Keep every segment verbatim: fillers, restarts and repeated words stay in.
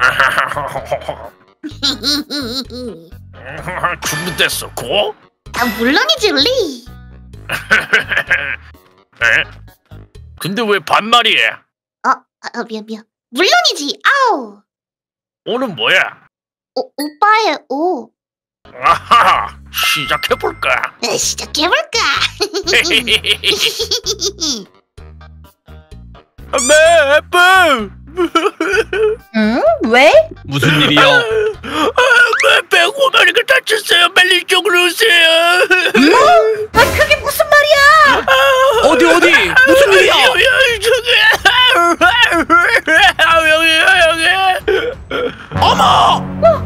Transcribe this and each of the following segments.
준비됐어, 고? 아, 물론이지, 리. 에? 근데 왜 반말이야? 어, 어, 미안, 미안. 물론이지, 아우. 오는 뭐야? 오, 오빠의 오. 아하, 시작해볼까? 네, 시작해볼까? 아빠, 아빠! 응? 왜? 무슨 일이요? 아빠, 배고마리가 다쳤어요. 빨리 이쪽으로 오세요. 뭐? 아, 그게 무슨 말이야? 어디 어디? 무슨 일이야? 여기, 여기, 여기, 여기. 어머!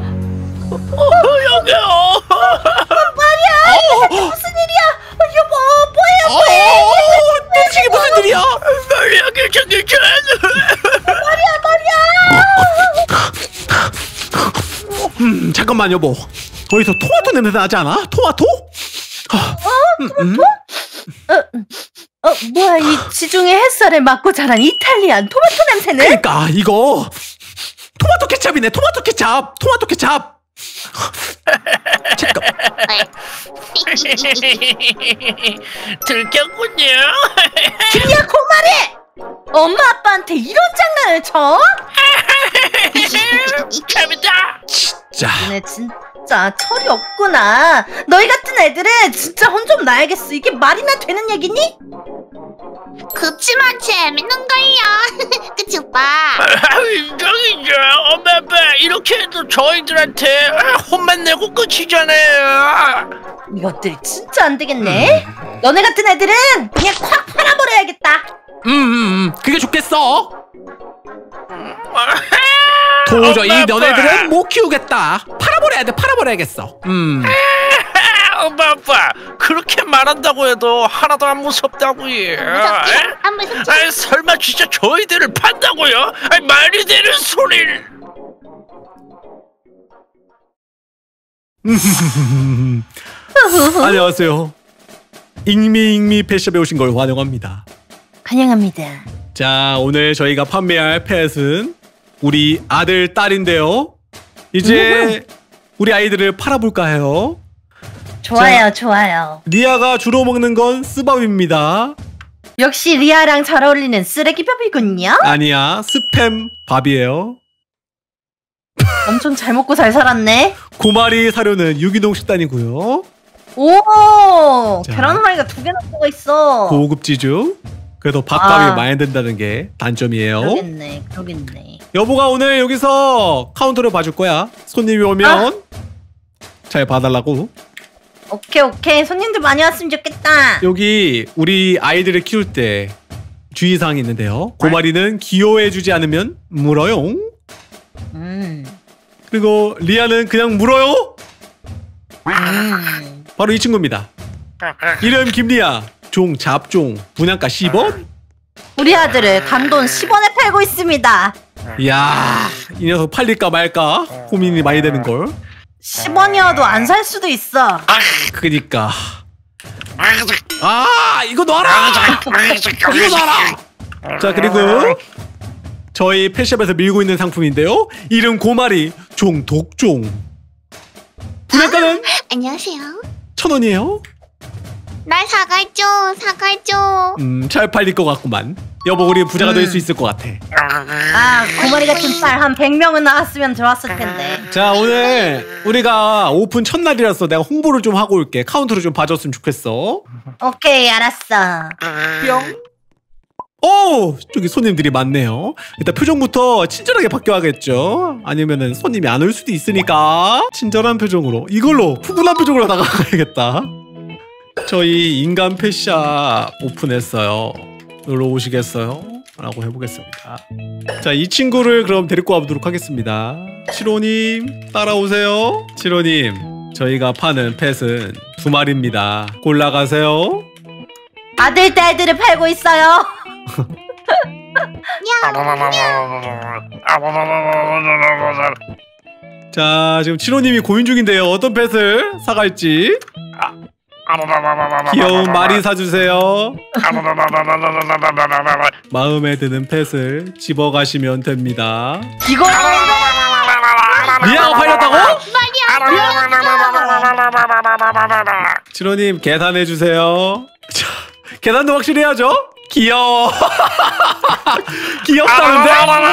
여기요. 말이야, 이게 무슨 일이야? 어, 여보, 뭐예요, 뭐해? 어, 대체 무슨 일이야? 빨리 여기 저기 전. 말이야, 말이야. 음, 잠깐만 여보. 어디서 토마토 냄새 나지 않아? 토마토? 어? 토마토? 어, 어, 뭐야, 이 지중해 햇살에 맞고 자란 이탈리안 토마토 냄새는? 그러니까 이거 토마토 케찹이네. 토마토 케찹. 토마토 케찹. 잠깐. 들켰군요. 김이야, 고말해! 엄마 아빠한테 이런 장난을 쳐? 재밌다. 자, 너네 진짜 철이 없구나. 너희 같은 애들은 진짜 혼 좀 나야겠어. 이게 말이나 되는 얘기니? 그치만 재밌는걸요. 그치, 오빠? 인정이죠. 엄마 아빠 이렇게 해도 저희들한테 혼만 내고 끝이잖아요. 이것들이 진짜 안 되겠네. 너네 같은 애들은 그냥 콱 팔아버려야겠다. 음, 음, 음, 그게 좋겠어. 도저히 엄마, 아빠. 너네들은 못 키우겠다. 팔아버려야 돼. 팔아버려야겠어. 음. 엄마 아빠 그렇게 말한다고 해도 하나도 안 무섭다고요. 무섭지? 안 무섭지? 아, 설마 진짜 저희들을 판다고요? 아, 말이 되는 소리를. 안녕하세요. 잉미잉미 펫샵에 오신 걸 환영합니다. 환영합니다. 자, 오늘 저희가 판매할 펫은 우리 아들, 딸인데요. 이제 우리 아이들을 팔아볼까 해요. 좋아요, 자, 좋아요. 리아가 주로 먹는 건 스밥입니다. 역시 리아랑 잘 어울리는 쓰레기밥이군요. 아니야, 스팸 밥이에요. 엄청 잘 먹고 잘 살았네. 고마리 사료는 유기농 식단이고요. 오, 자. 계란 후라이가 두 개나 들어가 있어. 고급지죠. 그래도 밥값이 아. 많이 든다는 게 단점이에요. 그러겠네, 그러겠네. 여보가 오늘 여기서 카운터를 봐줄 거야. 손님이 오면 아. 잘 봐달라고. 오케이, 오케이. 손님들 많이 왔으면 좋겠다. 여기 우리 아이들을 키울 때 주의사항이 있는데요. 고마리는 기호해주지 않으면 물어요. 음. 그리고 리아는 그냥 물어요. 음. 바로 이 친구입니다. 이름 김리아. 종 잡종. 분양가 십 원. 우리 아들을 단돈 십 원에 팔고 있습니다. 이야, 이 녀석 팔릴까 말까 고민이 많이 되는 걸. 십 원이어도 안 살 수도 있어. 그니까. 아, 이거 놔라. 이거 놔라. 자, 그리고 저희 펫샵에서 밀고 있는 상품인데요. 이름 고마리 종 독종. 분양가는 안녕하세요. 천 원이에요. 날 사갈죠, 사갈죠. 음, 잘 팔릴 것 같구만. 여보, 우리 부자가 될 수 있을 것 같아. 아, 고마리 같은 딸 한 백 명은 나왔으면 좋았을 텐데. 자, 오늘 우리가 오픈 첫날이라서 내가 홍보를 좀 하고 올게. 카운터를 좀 봐줬으면 좋겠어. 오케이, 알았어. 뿅. 오, 저기 손님들이 많네요. 일단 표정부터 친절하게 바뀌어야겠죠. 아니면은 손님이 안 올 수도 있으니까 친절한 표정으로, 이걸로 푸근한 표정으로 나가야겠다. 저희 인간 펫샵 오픈했어요. 놀러 오시겠어요? 라고 해보겠습니다. 자, 이 친구를 그럼 데리고 와보도록 하겠습니다. 칠호님 따라오세요. 칠호님, 저희가 파는 펫은 두 마리입니다. 골라가세요. 아들, 딸들을 팔고 있어요. 자, 지금 칠호님이 고민 중인데요. 어떤 펫을 사갈지. 귀여운 말이 사주세요. 마음에 드는 펫을 집어가시면 됩니다. 이거는 리아가 팔렸다고? 말이야. 진호님 계산해주세요. 자, 계산도 확실히 해야죠. 귀여워. 귀엽다는데?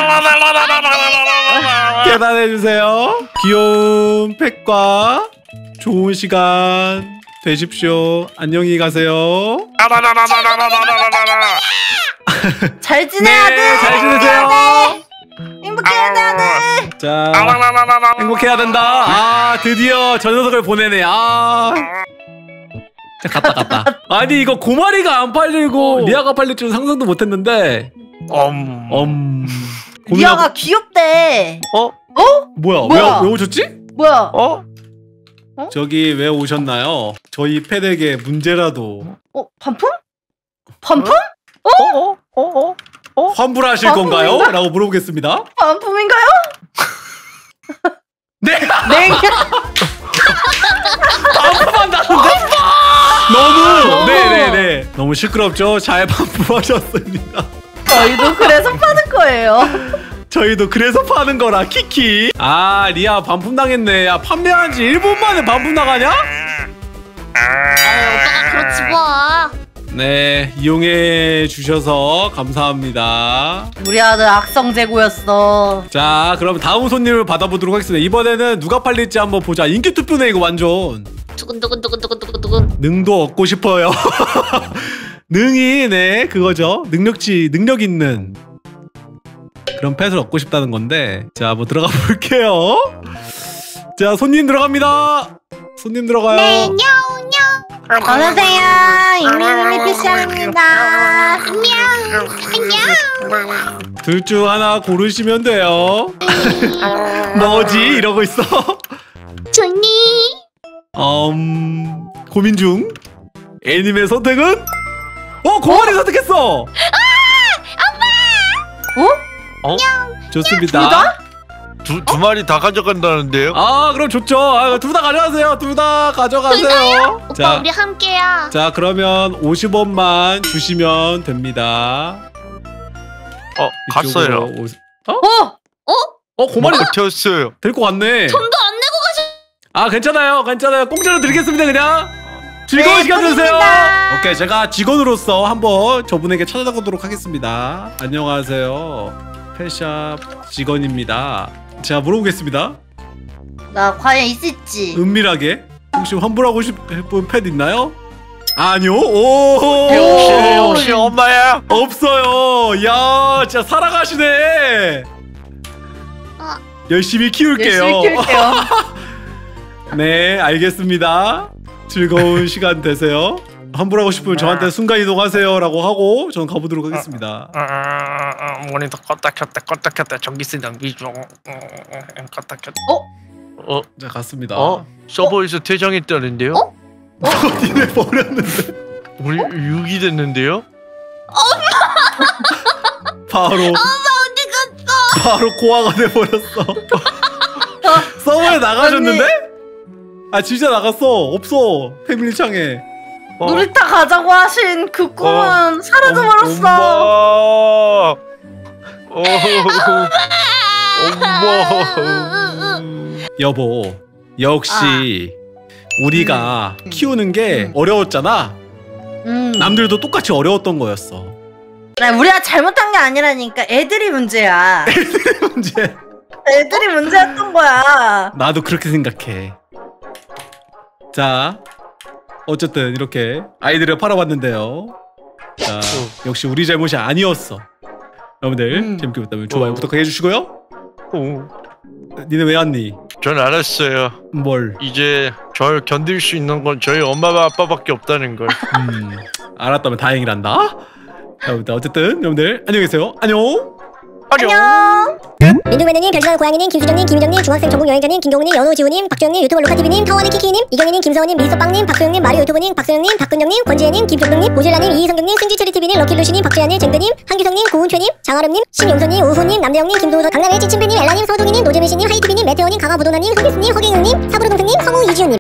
계산해주세요. 귀여운 팩과 좋은 시간 되십시오. 안녕히 가세요. 잘 지내야 돼. 네, 잘 지내세요. 행복해야 돼, 아들. 자, 행복해야 된다. 아, 드디어 저 녀석을 보내네. 아. 자, 갔다 갔다. 아니 이거 고마리가 안 팔리고 리아가 팔릴 줄은 상상도 못했는데. 음. 음. 리아가 귀엽대. 어? 어? 뭐야? 뭐야? 왜, 왜 오셨지? 뭐야? 어? 저기 왜 오셨나요? 저희 팬에게 문제라도 어? 반품? 반품? 어? 어? 어? 어? 환불하실 아, 건가요? 그런가? 라고 물어보겠습니다. 반품인가요? 네! 네. 반품한다는데? 너무! 네네네. 너무 시끄럽죠? 잘 반품하셨습니다. 저희도 그래서 파는 거예요. 저희도 그래서 파는 거라 키키. 아 리아 반품 당했네. 야 판매한 지 일 분 만에 반품 나가냐? 아유, 오빠가 그렇지 뭐. 네 이용해 주셔서 감사합니다. 우리 아들 악성 재고였어. 자 그럼 다음 손님을 받아보도록 하겠습니다. 이번에는 누가 팔릴지 한번 보자. 인기 투표네 이거 완전. 두근두근두근두근두근. 능도 얻고 싶어요. 능이 네 그거죠. 능력치 능력 있는 그런 펫을 얻고 싶다는 건데. 자 뭐 들어가 볼게요. 자 손님 들어갑니다. 손님 들어가요. 네, 냐우냐. 어서오세요. 임민님이 피시합니다. 안녕. 안녕. 둘 중 하나 고르시면 돼요. 뭐지 이러고 있어. 좋니? 음 고민 중. 애님의 선택은? 어 고만이 선택했어. 어? 어? 좋습니다. 둘 다? 두, 두 마리 다 가져간다는데요? 아 그럼 좋죠. 아, 둘 다 가져가세요. 둘 다 가져가세요. 오빠 자, 우리 함께야. 자 그러면 오십 원만 주시면 됩니다. 어, 갔어요. 이쪽으로 오시- 어? 어? 어 고만이 버텼어요. 데리고 왔네. 돈도 안 내고 가셨. 아 괜찮아요 괜찮아요. 공짜로 드리겠습니다. 그냥 즐거운 네, 시간 되세요. 고맙습니다. 오케이 제가 직원으로서 한번 저분에게 찾아가도록 하겠습니다. 안녕하세요. 펫샵 직원입니다. 제가 물어보겠습니다. 나 과연 있을지. 은밀하게 혹시 환불하고 싶은 펫 있나요? 아니요. 오 혹시, 혹시 엄마야? 없어요. 야 진짜 살아가시네. 어. 열심히 키울게요. 열심히 키울게요. 네 알겠습니다. 즐거운 시간 되세요. 환불하고 싶으면 저한테 순간이동하세요 라고 하고 저는 가보도록 하겠습니다. 아, 아, 아, 모니터 껐다 켰다 껐다 켰다 전기세 낭비 중. 어, 어, 껐다 켰다. 어? 어? 자 갔습니다. 어? 서버에서 퇴장했다는데요? 어? 니네 버렸는데 우리 유기됐는데요? 바로 어디 갔어? 바로 고아가 돼버렸어. 서버에 나가셨는데? 아 진짜 나갔어. 없어 패밀리 창에. 어? 놀이터 가자고 하신 그 꿈은 사라져버렸어. 엄마. 어, 엄마. 여보 역시 우리가 키우는 게 어려웠잖아. 음. 남들도 똑같이 어려웠던 거였어. 아니, 우리가 잘못한 게 아니라니까. 애들이 문제야. 문제. 애들이 문제였던 거야. 나도 그렇게 생각해. 자 어쨌든 이렇게 아이들을 팔아봤는데요. 자 역시 우리 잘못이 아니었어. 여러분들 음. 재밌게 봤다면 좋아요 어. 구독해 주시고요. 어, 니네 왜 왔니? 전 알았어요. 뭘? 이제 절 견딜 수 있는 건 저희 엄마와 아빠밖에 없다는 걸. 음, 알았다면 다행이란다. 여러분들 어쨌든 여러분들 안녕히 계세요. 안녕. 안녕. 민둥매너님, 별지방 고양이님, 김수정님, 김유정님, 중학생 전국 여행자님, 김경훈님, 연우지우님, 박주영님, 유튜버 루카티비님, 타원의 키키님, 이경희님, 김서원님, 미소빵님, 박소영님, 마리오 유튜버님, 박소영님, 박근영님, 권지혜님, 김종동님, 모질라님, 이희성경님, 승지체리티비님, 럭키루시님, 박주야님, 쟁드님, 한규성님, 고은최님, 장아름님, 신용선님, 우호님, 남대영님, 김도우서, 강남의 찌침팬님, 엘라님, 서동희님, 노재민씨님, 하이티비님, 메테오님, 강화부도나님, 흥기스님, 허경영님, 사부르동생님, 성우 이지훈님.